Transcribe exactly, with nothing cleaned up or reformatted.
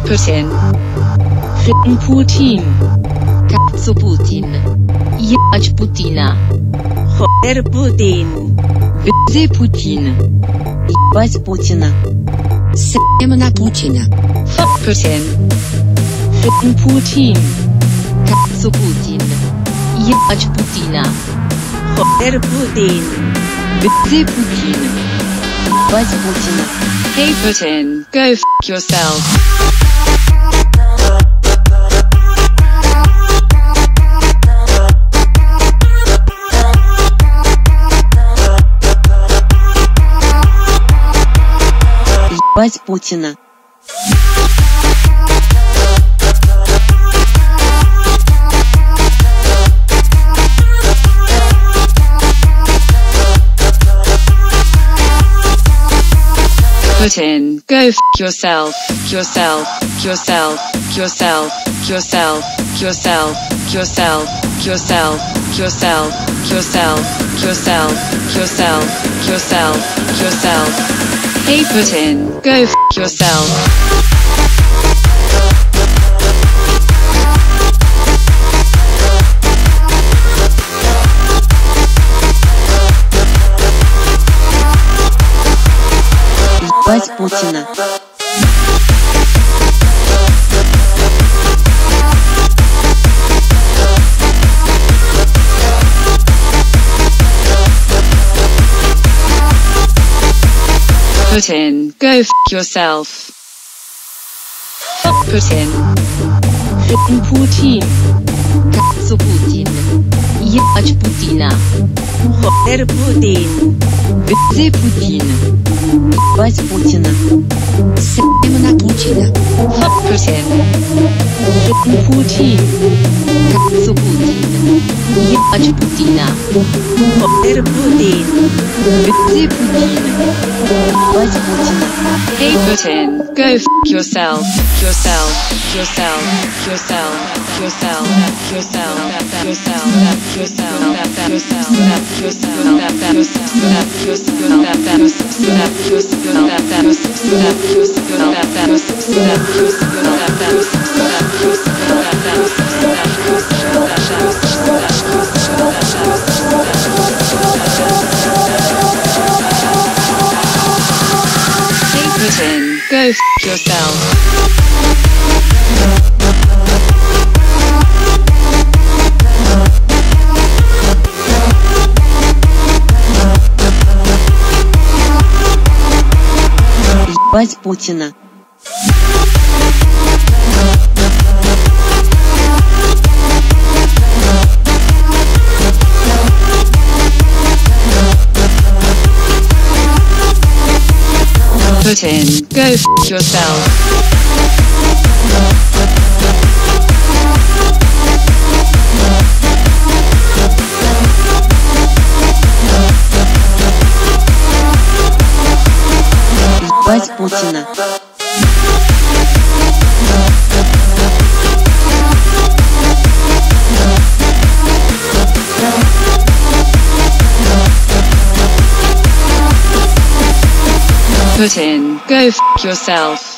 Putin. F***ing Putin. Cazzo Putin. Jebać Putina. Joder Putin. Б***ь Putin. Ебать Путина. Сем на Путина. Fuck Putin. F***ing Putin. Cazzo Putin. Jebać Putina. Joder Putin. Б***ь Putin. Ебать Путина. Hey Putin, go f*** yourself. Ебать Путина. Putin, go f*** yourself, yourself, yourself, yourself, yourself, yourself, yourself, yourself, yourself, yourself, yourself, yourself, yourself, yourself. Hey Putin, go f*** yourself. Ебать Путина. Putin, go f*** yourself. Fuck Putin. F***ing Putin. Cazzo Putin. Jebać Putina. Joder Putin. Б***ь Putin. Ебать Путина. Сем на Путина. Fuck Putin. F***ing Putin. Cazzo Putin. Jebać Putina. Joder Putin. Б***ь Putin. Ебать Путина. Hey Putin, go f*** yourself, yourself, yourself, yourself, yourself, yourself, yourself, yourself, yourself, yourself, Putin, go f*** yourself. Ебать Путина. Putin, go f*** yourself. Ебать Путина. Putin, go f*** yourself.